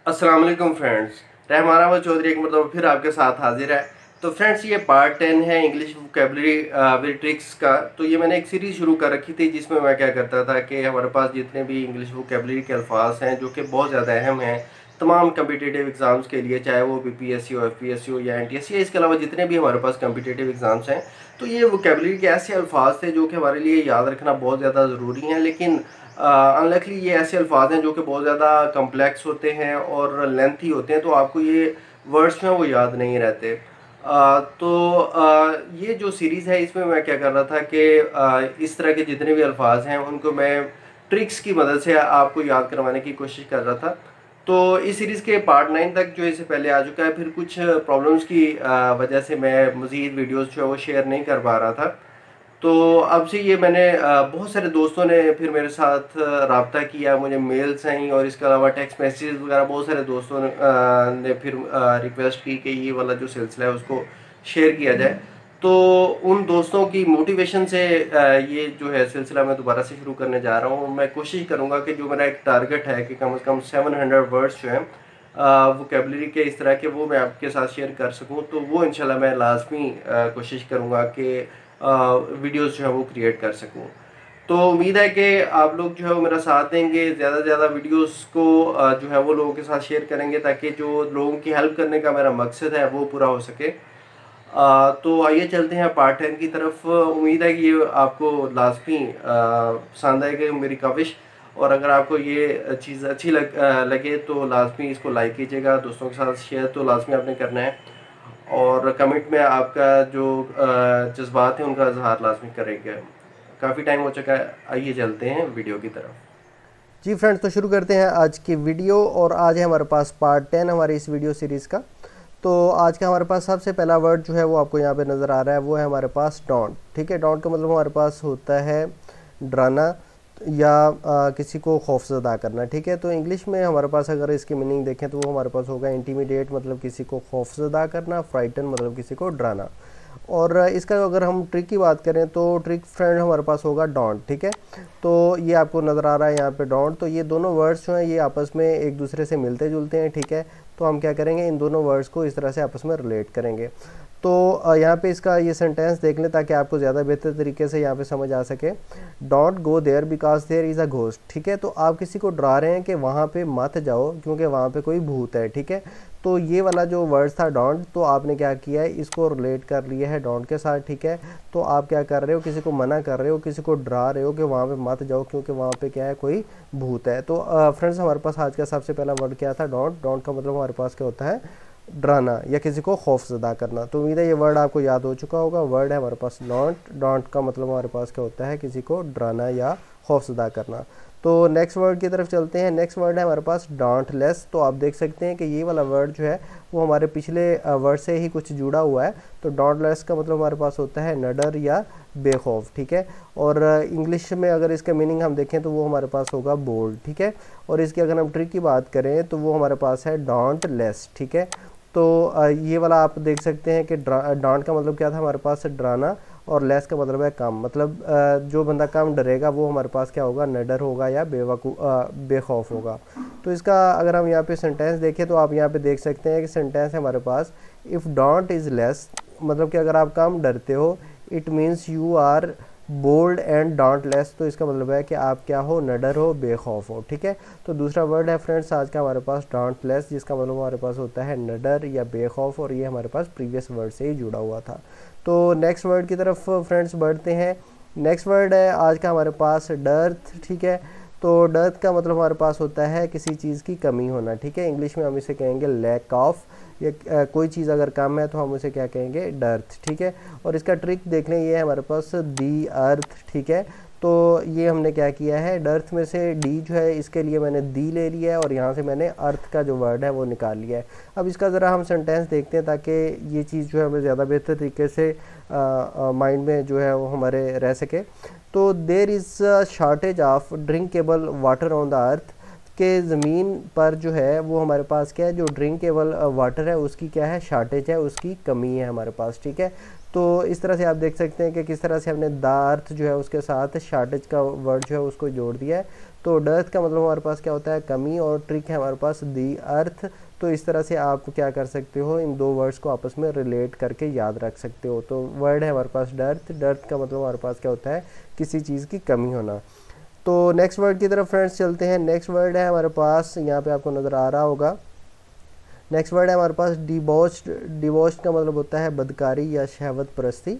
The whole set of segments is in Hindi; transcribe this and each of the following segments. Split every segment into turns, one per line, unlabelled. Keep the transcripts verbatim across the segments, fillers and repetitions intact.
अस्सलाम वालेकुम फ्रेंड्स। रहमान अहमद चौधरी एक मतलब फिर आपके साथ हाजिर है। तो फ्रेंड्स ये पार्ट टेन है इंग्लिश वोकेबलरी विद ट्रिक्स का। तो ये मैंने एक सीरीज़ शुरू कर रखी थी जिसमें मैं क्या करता था कि हमारे पास जितने भी इंग्लिश वोकेबलरी के अल्फाज हैं जो कि बहुत ज़्यादा अहम हैं तमाम कम्पिटिटिव एग्ज़ाम्स के लिए, चाहे वो बी पी एस सी हो, एफ पी एस सी हो या एन टी एस सी, इसके अलावा जितने भी हमारे पास कम्पिटिटिव एग्ज़ाम्स हैं, तो ये वोकेबलरी के ऐसे अल्फाज थे जो कि हमारे लिए याद रखना बहुत ज़्यादा ज़रूरी हैं। लेकिन अनलकली ये ऐसे अल्फाज हैं जो कि बहुत ज़्यादा कम्प्लेक्स होते हैं और लेंथी होते हैं, तो आपको ये वर्ड्स में वो याद नहीं रहते। आ, तो आ, ये जो सीरीज़ है इसमें मैं क्या कर रहा था कि आ, इस तरह के जितने भी अल्फाज हैं उनको मैं ट्रिक्स की मदद से आपको याद करवाने की कोशिश कर रहा था। तो इस सीरीज़ के पार्ट नाइन तक जो इससे पहले आ चुका है, फिर कुछ प्रॉब्लम्स की आ, वजह से मैं मज़ीद वीडियोज़ जो है वो शेयर नहीं कर पा रहा था। तो अब से ये मैंने अ, बहुत सारे दोस्तों ने फिर मेरे साथ रब्ता किया, मुझे मेल्स आई और इसके अलावा टेक्स्ट मैसेज वगैरह बहुत सारे दोस्तों ने अ, ने फिर रिक्वेस्ट की कि ये वाला जो सिलसिला है उसको शेयर किया जाए। तो उन दोस्तों की मोटिवेशन से अ, ये जो है सिलसिला मैं दोबारा से शुरू करने जा रहा हूँ। मैं कोशिश करूँगा कि जो मेरा एक टारगेट है कि कम से कम सेवन हंड्रेड वर्ड्स जो हैं वोकेबलरी के इस तरह के वो मैं आपके साथ शेयर कर सकूँ, तो वो इंशाल्लाह मैं लाजमी कोशिश करूँगा कि वीडियोस जो है वो क्रिएट कर सकूँ। तो उम्मीद है कि आप लोग जो है वो मेरा साथ देंगे, ज़्यादा से ज़्यादा वीडियोस को अ, जो है वो लोगों के साथ शेयर करेंगे ताकि जो लोगों की हेल्प करने का मेरा मकसद है वो पूरा हो सके। अ, तो आइए चलते हैं पार्ट टेन की तरफ। उम्मीद है कि ये आपको लाजमी पसंद आएगी मेरी काविश, और अगर आपको ये चीज़ अच्छी लग अ, लगे तो लाजमी इसको लाइक कीजिएगा, दोस्तों के साथ शेयर तो लाजमी आपने करना है, और कमेंट में आपका जो जज्बात हैं उनका इजहार लाजमी करेंगे। काफ़ी टाइम हो चुका है, आइए चलते हैं वीडियो की तरफ।
जी फ्रेंड्स, तो शुरू करते हैं आज की वीडियो। और आज है हमारे पास पार्ट टेन हमारी इस वीडियो सीरीज़ का। तो आज का हमारे पास सबसे पहला वर्ड जो है वो आपको यहाँ पे नज़र आ रहा है, वो है हमारे पास डोंट। ठीक है, डोंट का मतलब हमारे पास होता है डराना या आ, किसी को खौफजदा करना। ठीक है, तो इंग्लिश में हमारे पास अगर इसकी मीनिंग देखें तो वो हमारे पास होगा इंटीमिडेट, मतलब किसी को खौफजदा करना, फ्राइटन मतलब किसी को डराना। और इसका अगर हम ट्रिक की बात करें तो ट्रिक फ्रेंड हमारे पास होगा डोंट। ठीक है, तो ये आपको नज़र आ रहा है यहाँ पे डोंट। तो ये दोनों वर्ड्स जो हैं ये आपस में एक दूसरे से मिलते जुलते हैं। ठीक है, तो हम क्या करेंगे, इन दोनों वर्ड्स को इस तरह से आपस में रिलेट करेंगे। तो यहाँ पे इसका ये सेंटेंस देख लें ताकि आपको ज़्यादा बेहतर तरीके से यहाँ पे समझ आ सके। Don't go there because there is a ghost. ठीक है, तो आप किसी को डरा रहे हैं कि वहाँ पे मत जाओ क्योंकि वहाँ पे कोई भूत है। ठीक है, तो ये वाला जो वर्ड था डोंट, तो आपने क्या किया है, इसको रिलेट कर लिया है डोंट के साथ। ठीक है, तो आप क्या कर रहे हो, किसी को मना कर रहे हो, किसी को डरा रहे हो कि वहाँ पे मत जाओ क्योंकि वहाँ पे क्या है, कोई भूत है। तो फ्रेंड्स हमारे पास आज का सबसे पहला वर्ड क्या था, डोंट। डोंट का मतलब हमारे पास क्या होता है, डराना या किसी को खौफजदा करना। तो उम्मीद है ये वर्ड आपको याद हो चुका होगा। वर्ड है हमारे पास डोंट। डोंट का मतलब हमारे पास क्या होता है, किसी को डराना या खौफजदा करना। तो नेक्स्ट वर्ड की तरफ चलते हैं। नेक्स्ट वर्ड है हमारे पास डोंटलेस। तो आप देख सकते हैं कि ये वाला वर्ड जो है वो हमारे पिछले वर्ड से ही कुछ जुड़ा हुआ है। तो डोंटलेस का मतलब हमारे पास होता है नडर या बेखौफ। ठीक है, और इंग्लिश में अगर इसका मीनिंग हम देखें तो वो हमारे पास होगा बोल्ड। ठीक है, और इसकी अगर हम ट्रिक की बात करें तो वो हमारे पास है डोंटलेस। ठीक है, तो ये वाला आप देख सकते हैं कि डोंट का मतलब क्या था, हमारे पास डराना, और लेस का मतलब है कम। मतलब जो बंदा कम डरेगा वो हमारे पास क्या होगा, नडर होगा या बेवकूफ़ बेखौफ होगा। तो इसका अगर हम यहाँ पे सेंटेंस देखें तो आप यहाँ पे देख सकते हैं कि सेंटेंस है हमारे पास इफ़ डोंट इज़ लेस, मतलब कि अगर आप कम डरते हो, it means you are bold and dauntless. तो इसका मतलब है कि आप क्या हो, नडर हो, बेखौफ हो। ठीक है, तो दूसरा वर्ड है फ्रेंड्स आज का हमारे पास डोंटलेस, जिसका मतलब हमारे पास होता है नडर या बेखौफ, और ये हमारे पास प्रीवियस वर्ड से ही जुड़ा हुआ था। तो नेक्स्ट वर्ड की तरफ फ्रेंड्स बढ़ते हैं। नेक्स्ट वर्ड है आज का हमारे पास डर्थ। ठीक है, तो डर्थ का मतलब हमारे पास होता है किसी चीज़ की कमी होना। ठीक है, इंग्लिश में हम इसे कहेंगे लैक ऑफ, या कोई चीज़ अगर कम है तो हम उसे क्या कहेंगे, डर्थ। ठीक है, और इसका ट्रिक देख लें, ये है हमारे पास दी अर्थ। ठीक है, तो ये हमने क्या किया है, डर्थ में से डी जो है इसके लिए मैंने दी ले लिया है और यहाँ से मैंने अर्थ का जो वर्ड है वो निकाल लिया है। अब इसका ज़रा हम सेंटेंस देखते हैं ताकि ये चीज़ जो है हमें ज़्यादा बेहतर तरीके से माइंड में जो है वो हमारे रह सके। तो there is a shortage of drinkable water on the earth, कि ज़मीन पर जो है वो हमारे पास क्या है, जो ड्रिंकेबल वाटर है उसकी क्या है, शार्टेज है, उसकी कमी है हमारे पास, ठीक है। तो इस तरह से आप देख सकते हैं कि किस तरह से हमने द अर्थ जो है उसके साथ शार्टेज का वर्ड जो है उसको जोड़ दिया है। तो डर्थ का मतलब हमारे पास क्या होता है, कमी, और ट्रिक है हमारे पास दी अर्थ। तो इस तरह से आप क्या कर सकते हो, इन दो वर्ड्स को आपस में रिलेट करके याद रख सकते हो। तो वर्ड है हमारे पास डर्थ, डर्थ का मतलब हमारे पास क्या होता है, किसी चीज़ की कमी होना। तो नेक्स्ट वर्ड की तरफ फ्रेंड्स चलते हैं। नेक्स्ट वर्ड है हमारे पास, यहाँ पे आपको नज़र आ रहा होगा, नेक्स्ट वर्ड है हमारे पास डिबॉस्ड। डिबॉस्ड का मतलब होता है बदकारी या शहवत परस्ती।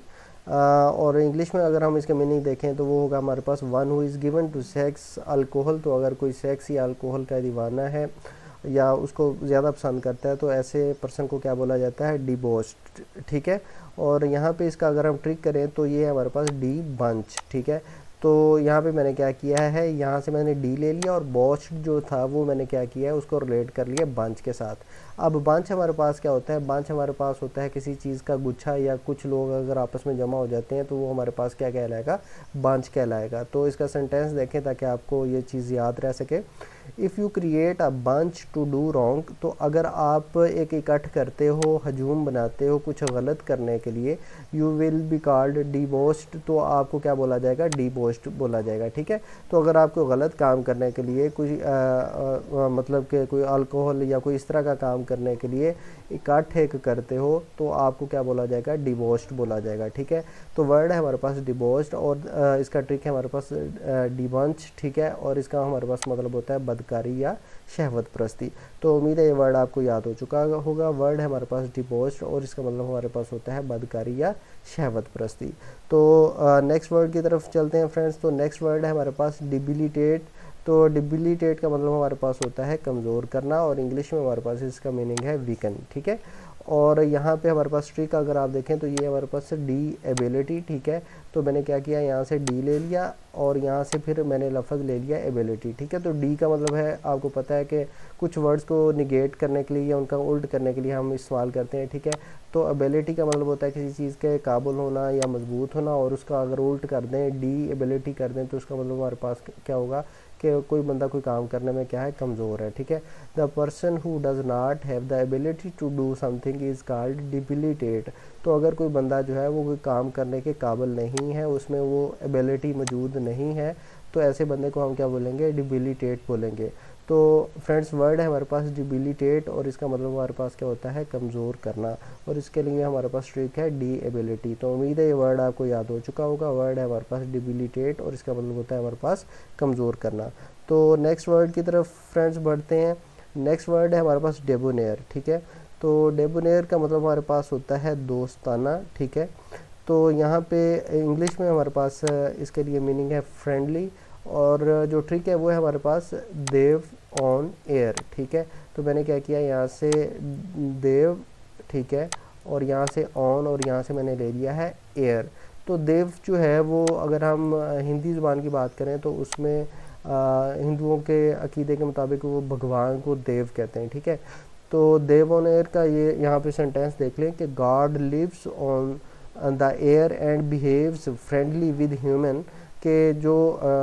और इंग्लिश में अगर हम इसका मीनिंग देखें तो वो होगा हमारे पास one who is given to excess alcohol. तो अगर कोई सेक्स या अल्कोहल का दीवाना है या उसको ज़्यादा पसंद करता है तो ऐसे पर्सन को क्या बोला जाता है, डिबॉस्ड, ठीक है। और यहाँ पे इसका अगर हम ट्रिक करें तो ये है हमारे पास डी बंच, ठीक है। तो यहाँ पे मैंने क्या किया है, यहाँ से मैंने डी ले लिया और बॉस्ड जो था वो मैंने क्या किया है, उसको रिलेट कर लिया बंच के साथ। अब बंच हमारे पास क्या होता है, बंच हमारे पास होता है किसी चीज़ का गुच्छा, या कुछ लोग अगर आपस में जमा हो जाते हैं तो वो हमारे पास क्या कहलाएगा, बंच कहलाएगा। तो इसका सेंटेंस देखें ताकि आपको ये चीज़ याद रह सके। If you create a bunch to do wrong, तो अगर आप एक इकट्ठ करते हो, हजूम बनाते हो कुछ गलत करने के लिए, you will be called debauched, तो आपको क्या बोला जाएगा, डिबोस्ड बोला जाएगा, ठीक है। तो अगर आपको गलत काम करने के लिए कोई आ, आ, मतलब कि कोई अल्कोहल या कोई इस तरह का काम करने के लिए इकट्ठ एक करते हो तो आपको क्या बोला जाएगा, डिबोस्ड बोला जाएगा, ठीक है। तो वर्ड है हमारे पास डिबोस्ड, और आ, इसका ट्रिक है हमारे पास डिबंच, ठीक है। और इसका हमारे पास मतलब होता है बदकारी या शहवत परस्ती। तो उम्मीद है ये वर्ड आपको याद हो चुका होगा। वर्ड है हमारे पास डिबोस्ड और इसका मतलब हमारे पास होता है बदकारी या शहवत परस्ती। तो नेक्स्ट वर्ड की तरफ चलते हैं फ्रेंड्स। तो नेक्स्ट वर्ड है हमारे पास डिबिलिटेट। तो डिबिलिटेट का मतलब हमारे पास होता है कमज़ोर करना, और इंग्लिश में हमारे पास इसका मीनिंग है वीकन, ठीक है। और यहाँ पे हमारे पास ट्रिक अगर आप देखें तो ये हमारे पास डी एबिलिटी, ठीक है। तो मैंने क्या किया, यहाँ से डी ले लिया और यहाँ से फिर मैंने लफ्ज़ ले लिया एबिलिटी, ठीक है। तो डी का मतलब है, आपको पता है कि कुछ वर्ड्स को निगेट करने के लिए या उनका उल्ट करने के लिए हम इस्तेमाल करते हैं, ठीक है। तो एबिलिटी का मतलब होता है किसी चीज़ के काबिल होना या मजबूत होना, और उसका अगर उल्ट कर दें, डी एबिलिटी कर दें, तो उसका मतलब हमारे पास क्या होगा कि कोई बंदा कोई काम करने में क्या है, कमज़ोर है, ठीक है। The person who does not have the ability to do something is called debilitated. तो अगर कोई बंदा जो है वो कोई काम करने के काबिल नहीं है, उसमें वो एबिलिटी मौजूद नहीं है, तो ऐसे बंदे को हम क्या बोलेंगे, डिबिलिटेट बोलेंगे। तो फ्रेंड्स वर्ड है हमारे पास डिबिलिटेट, और इसका मतलब हमारे पास क्या होता है, कमज़ोर करना, और इसके लिए हमारे पास ट्रिक है डी एबिलिटी। तो उम्मीद है ये वर्ड आपको याद हो चुका होगा। वर्ड है हमारे पास डिबिलिटेट और इसका मतलब होता है हमारे पास कमज़ोर करना। तो नेक्स्ट वर्ड की तरफ फ्रेंड्स बढ़ते हैं। नेक्स्ट वर्ड है हमारे पास डेबोनेयर, ठीक है। तो डेबोनेयर का मतलब हमारे पास होता है दोस्ताना, ठीक है। तो यहाँ पे इंग्लिश में हमारे पास इसके लिए मीनिंग है फ्रेंडली, और जो ट्रिक है वो है हमारे पास देव ऑन एयर, ठीक है। तो मैंने क्या किया, यहाँ से देव, ठीक है, और यहाँ से ऑन, और यहाँ से मैंने ले लिया है एयर। तो देव जो है वो अगर हम हिंदी ज़ुबान की बात करें तो उसमें हिंदुओं के अकीदे के मुताबिक वो भगवान को देव कहते हैं, ठीक है। तो देव ऑन एयर का ये यहाँ पे सेंटेंस देख लें कि God lives on the air and behaves friendly with human, के जो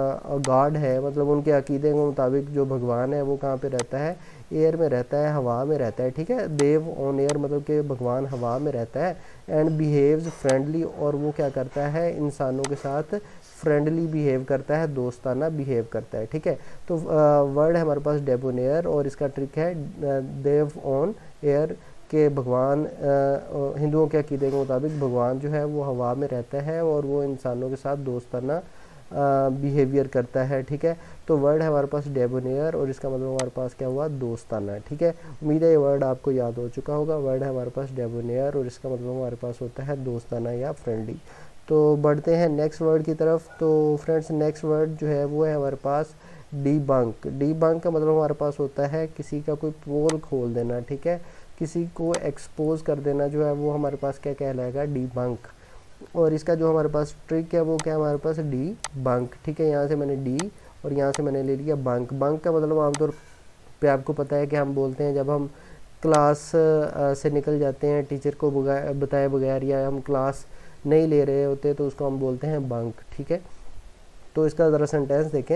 गॉड है मतलब उनके अकीदे के मुताबिक जो भगवान है वो कहाँ पे रहता है, एयर में रहता है, हवा में रहता है, ठीक है। देव ऑन एयर मतलब कि भगवान हवा में रहता है, एंड बिहेव्स फ्रेंडली, और वो क्या करता है, इंसानों के साथ फ्रेंडली बिहेव करता है, दोस्ताना बिहेव करता है, ठीक है। तो वर्ड है हमारे पास डेबोनेयर, और इसका ट्रिक है देव ऑन एयर के भगवान, हिंदुओं के अकीदे के मुताबिक भगवान जो है वो हवा में रहता है और वो इंसानों के साथ दोस्ताना बिहेवियर करता है, ठीक है। तो वर्ड है हमारे पास डेबोनेयर, और इसका मतलब हमारे पास क्या हुआ, दोस्ताना, ठीक है। उम्मीद है ये वर्ड आपको याद हो चुका होगा। वर्ड है हमारे पास डेबोनेयर, और इसका मतलब हमारे पास होता है दोस्ताना या फ्रेंडली। तो बढ़ते हैं नेक्स्ट वर्ड की तरफ। तो फ्रेंड्स नेक्स्ट वर्ड जो है वो है हमारे पास डीबंक। डीबंक का मतलब हमारे पास होता है किसी का कोई पोल खोल देना, ठीक है, किसी को एक्सपोज कर देना जो है वो हमारे पास क्या कहलाएगा, डीबंक। और इसका जो हमारे पास ट्रिक है वो क्या है, हमारे पास डी बंक, ठीक है। यहाँ से मैंने डी और यहाँ से मैंने ले लिया बंक। बंक का मतलब आमतौर पे आपको पता है कि हम बोलते हैं जब हम क्लास से निकल जाते हैं टीचर को बताए बगैर, या हम क्लास नहीं ले रहे होते तो उसको हम बोलते हैं बंक, ठीक है। तो इसका ज़रा सेंटेंस देखें,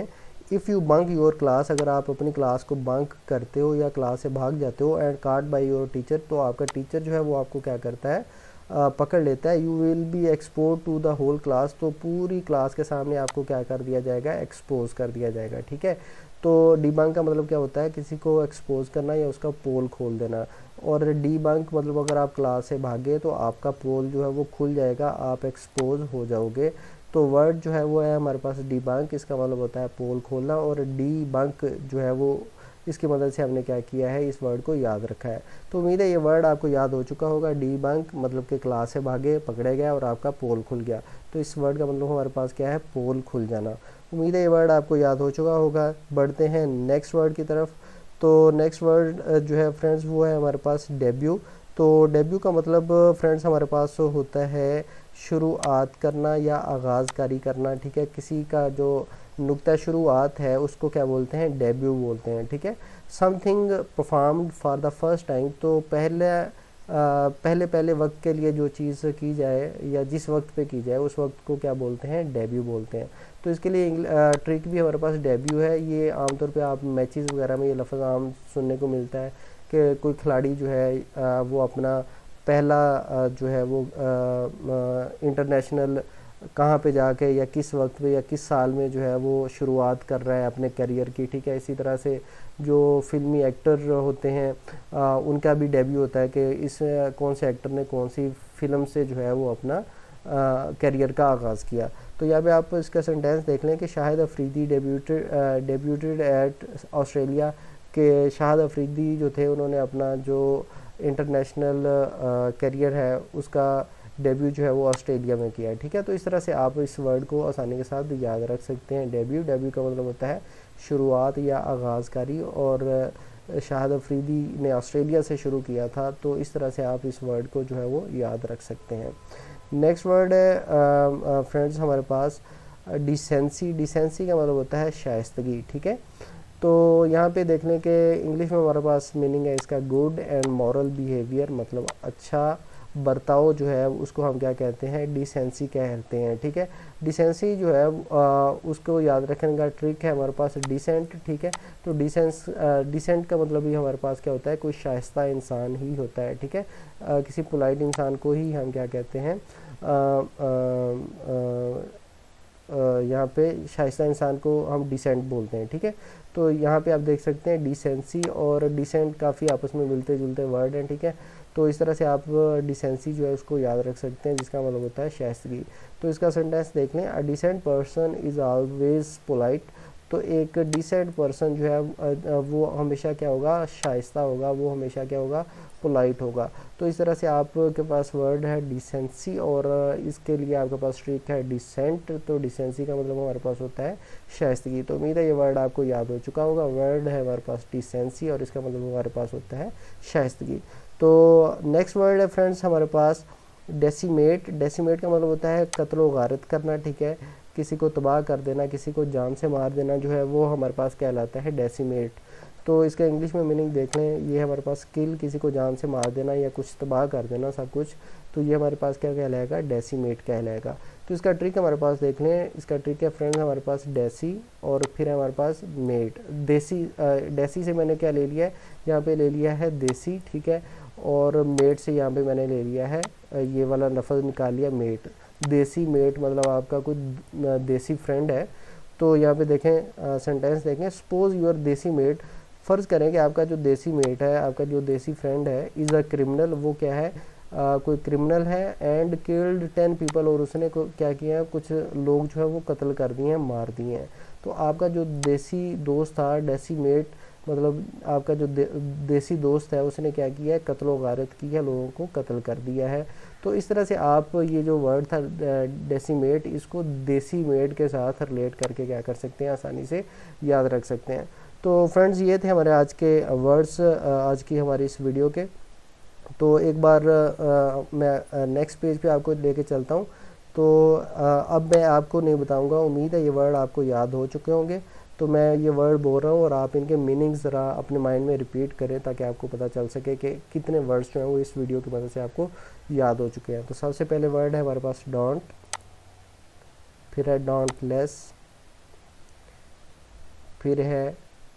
if you bunk your class, अगर आप अपनी क्लास को बंक करते हो या क्लास से भाग जाते हो, एंड काट बाय योर टीचर, तो आपका टीचर जो है वो आपको क्या करता है, आ, पकड़ लेता है। You will be expose to the whole class, तो पूरी क्लास के सामने आपको क्या कर दिया जाएगा, एक्सपोज कर दिया जाएगा। ठीक है, तो डीबंक का मतलब क्या होता है, किसी को एक्सपोज करना या उसका पोल खोल देना। और डीबंक मतलब अगर आप क्लास से भागे तो आपका पोल जो है वो खुल जाएगा, आप एक्सपोज हो जाओगे। तो वर्ड जो है वो है हमारे पास डीबंक, इसका मतलब होता है पोल खोलना। और डीबंक जो है वो इसकी मदद से हमने क्या किया है, इस वर्ड को याद रखा है। तो उम्मीद है ये वर्ड आपको याद हो चुका होगा। डीबंक मतलब कि क्लास से भागे, पकड़े गया और आपका पोल खुल गया। तो इस वर्ड का मतलब हमारे पास क्या है, पोल खुल जाना। उम्मीद है ये वर्ड आपको याद हो चुका होगा। बढ़ते हैं नेक्स्ट वर्ड की तरफ। तो नेक्स्ट वर्ड जो है फ्रेंड्स वो है हमारे पास डेब्यू। तो डेब्यू का मतलब फ्रेंड्स हमारे पास होता है शुरुआत करना या आगाज़कारी करना। ठीक है, किसी का जो नुक्ता शुरुआत है उसको क्या बोलते हैं, डेब्यू बोलते हैं। ठीक है, something performed for the first time, तो पहले आ, पहले पहले वक्त के लिए जो चीज़ की जाए या जिस वक्त पे की जाए उस वक्त को क्या बोलते हैं, डेब्यू बोलते हैं। तो इसके लिए ट्रिक भी हमारे पास डेब्यू है। ये आमतौर पे आप मैचेस वगैरह में ये लफ्ज़ आम सुनने को मिलता है कि कोई खिलाड़ी जो है आ, वो अपना पहला आ, जो है वो इंटरनेशनल कहाँ पे जाके या किस वक्त पे या किस साल में जो है वो शुरुआत कर रहा है अपने करियर की। ठीक है, इसी तरह से जो फिल्मी एक्टर होते हैं आ, उनका भी डेब्यू होता है कि इस कौन से एक्टर ने कौन सी फिल्म से जो है वो अपना करियर का आगाज़ किया। तो यहाँ पे आप इसका सेंटेंस देख लें कि Shahid Afridi debuted debuted at Australia, के शाहिद अफरीदी जो थे उन्होंने अपना जो इंटरनेशनल करियर है उसका डेब्यू जो है वो ऑस्ट्रेलिया में किया है। ठीक है, तो इस तरह से आप इस वर्ड को आसानी के साथ याद रख सकते हैं। डेब्यू डेब्यू का मतलब होता है शुरुआत या आगाज़कारी, और शाहिद अफरीदी ने ऑस्ट्रेलिया से शुरू किया था। तो इस तरह से आप इस वर्ड को जो है वो याद रख सकते हैं। नेक्स्ट वर्ड है फ्रेंड्स हमारे पास डिसेंसी। डिसेंसी का मतलब होता है शाइस्तगी। ठीक है, तो यहाँ पे देख लें कि इंग्लिश में हमारे पास मीनिंग है इसका गुड एंड मॉरल बिहेवियर, मतलब अच्छा बर्ताव जो है उसको हम क्या कहते हैं, डिसेंसी कहते हैं। ठीक है, डिसेंसी जो है आ, उसको याद रखने का ट्रिक है हमारे पास डिसेंट। ठीक है, तो डिसेंस डिसेंट का मतलब ही हमारे पास क्या होता है, कोई शाइस्ता इंसान ही होता है। ठीक है, आ, किसी पोलाइट इंसान को ही हम क्या कहते हैं, यहाँ पे शाइस्ता इंसान को हम डिसेंट बोलते हैं। ठीक है, तो यहाँ पे आप देख सकते हैं डिसेंसी और डिसेंट काफ़ी आपस में मिलते जुलते वर्ड हैं। ठीक है, तो इस तरह से आप डिसेंसी जो है उसको याद रख सकते हैं, जिसका मतलब होता है शाइस्तगी। तो इसका सेंटेंस देख लें, a decent person is always polite. तो एक डिसेंट पर्सन जो है वो हमेशा क्या होगा, शाइस्ता होगा, वो हमेशा क्या होगा, पोलाइट होगा। तो इस तरह से आपके पास वर्ड है डिसेंसी और इसके लिए आपके पास ट्रिक है डिसेंट। तो डिसेंसी का मतलब हमारे पास होता है शाइस्तगी। तो उम्मीद है ये वर्ड आपको याद हो चुका होगा। वर्ड है हमारे पास डिसेंसी और इसका मतलब हमारे पास होता है शाइस्तगी। तो नेक्स्ट वर्ड है फ्रेंड्स हमारे पास डेसीमेट। डेसीमेट का मतलब होता है कत्ल व गारत करना। ठीक है, किसी को तबाह कर देना, किसी को जान से मार देना जो है वो हमारे पास कहलाता है डेसीमेट। तो इसका इंग्लिश में मीनिंग देख लें, ये हमारे पास किल, किसी को जान से मार देना या कुछ तबाह कर देना सब कुछ, तो ये हमारे पास क्या कहलाएगा, डेसीमेट कहलाएगा। तो इसका ट्रिक हमारे पास देख लें, इसका ट्रिक है फ्रेंड्स हमारे पास डेसी और फिर हमारे पास मेट। देसी डेसी से मैंने क्या ले लिया है, यहाँ पे ले लिया है देसी। ठीक है, और मेट से यहाँ पे मैंने ले लिया है ये वाला लफ्ज़ निकाल लिया मेट। देसी मेट मतलब आपका कोई देसी फ्रेंड है। तो यहाँ पे देखें सेंटेंस देखें, सपोज यूर देसी मेट, फ़र्ज़ करें कि आपका जो देसी मेट है, आपका जो देसी फ्रेंड है, इज़ अ क्रिमिनल, वो क्या है, आ, कोई क्रिमिनल है, एंड किल्ड टेन पीपल, और उसने को क्या किया, कुछ लोग जो है वो कत्ल कर दिए हैं, मार दिए हैं। तो आपका जो देसी दोस्त था, देसी मेट मतलब आपका जो दे, देसी दोस्त है, उसने क्या किया है, कत्ल व गारत की है, लोगों को कत्ल कर दिया है। तो इस तरह से आप ये जो वर्ड था डेसीमेट, इसको देसी मेट के साथ रिलेट करके क्या कर सकते हैं, आसानी से याद रख सकते हैं। तो फ्रेंड्स ये थे हमारे आज के वर्ड्स आज की हमारी इस वीडियो के। तो एक बार आ, मैं नेक्स्ट पेज पे आपको लेके चलता हूँ। तो आ, अब मैं आपको नहीं बताऊँगा, उम्मीद है ये वर्ड आपको याद हो चुके होंगे। तो मैं ये वर्ड बोल रहा हूँ और आप इनके मीनिंग ज़रा अपने माइंड में रिपीट करें ताकि आपको पता चल सके कि कितने वर्ड्स जो हैं वो इस वीडियो की मदद से आपको याद हो चुके हैं। तो सबसे पहले वर्ड है हमारे पास डोंट, फिर है डोंट लेस, फिर है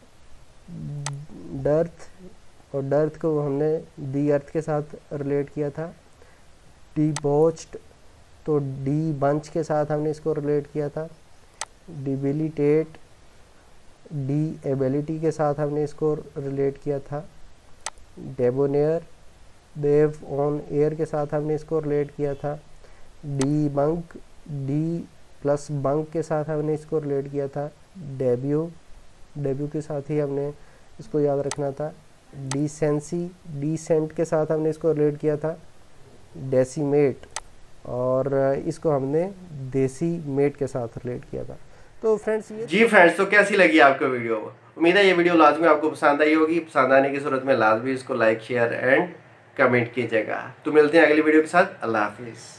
डर्थ, और डर्थ को हमने दी अर्थ के साथ रिलेट किया था। डिबॉच्ड, तो डी बंच के साथ हमने इसको रिलेट किया था। डिबिलिटेट, डी एबिलिटी के साथ हमने इसको रिलेट किया था। डेबोनेयर, देव ऑन एयर के साथ हमने इसको रिलेट किया था। D bunk, D plus bunk के साथ हमने इसको रिलेट किया था। डेब्यू, डेब्यू के साथ ही हमने इसको याद रखना था। डिसेंसी, डिसेंट के साथ हमने इसको रिलेट किया था। डेसीमेट, और इसको हमने देसी मेट के साथ रिलेट किया था। तो फ्रेंड्स ये
जी फ्रेंड्स, तो कैसी लगी आपको वीडियो? उम्मीद है ये वीडियो लाजमी आपको पसंद आई होगी। पसंद आने की सूरत में लाजमी इसको लाइक शेयर एंड कमेंट कीजिएगा। तो मिलते हैं अगली वीडियो के साथ। अल्लाह हाफिज़।